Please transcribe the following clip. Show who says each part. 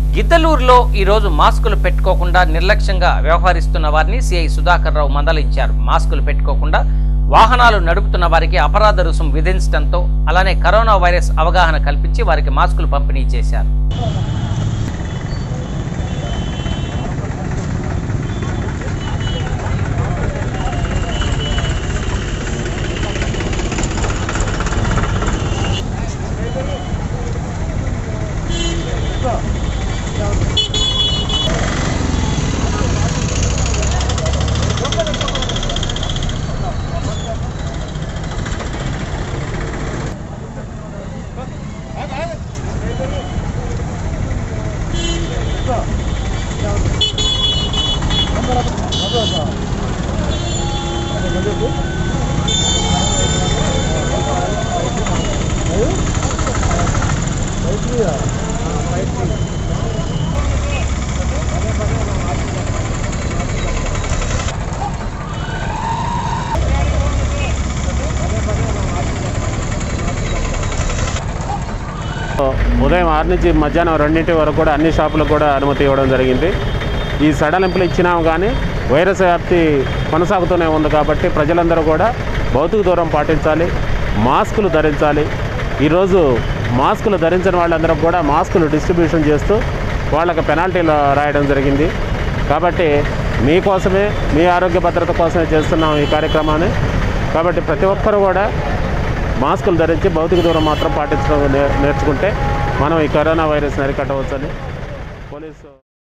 Speaker 1: గిద్దలూరులో ఈ రోజు మాస్కులు పెట్టుకోకుండా నిర్లక్ష్యంగా వ్యవహరిస్తున్న వారిని సిఐ సుధాకర్ రావు మందలించారు. మాస్కులు పెట్టుకోకుండా వాహనాలు నడుపుతున్న వారికి అపరాధ రుసుం విధించడంతో అలానే కరోనా వైరస్ అవగాహన కల్పించి వారికి మాస్కులు పంపిణీ చేశారు.
Speaker 2: ఉదయం 6 నుంచి మధ్యాహ్నం 2 వరకు కూడా అన్ని షాపులకు కూడా అనుమతి ఇవ్వడం జరిగింది. ఈ సడలింపులు ఇచ్చినాము కానీ వైరస్ వ్యాప్తి కొనసాగుతూనే ఉంది కాబట్టి ప్రజలందరూ కూడా భౌతిక దూరం పాటించాలి, మాస్కులు ధరించాలి. ఈరోజు మాస్కులు ధరించిన వాళ్ళందరూ కూడా మాస్కులు డిస్ట్రిబ్యూషన్ చేస్తూ వాళ్ళకి పెనాల్టీలు రాయడం జరిగింది. కాబట్టి మీకోసమే, మీ ఆరోగ్య భద్రత కోసమే చేస్తున్నాం ఈ కార్యక్రమాన్ని. కాబట్టి ప్రతి ఒక్కరూ కూడా మాస్కులు ధరించి భౌతిక దూరం మాత్రం పాటించడం నేర్చుకుంటే మనం ఈ కరోనా వైరస్ని అరికట్టవచ్చని పోలీసు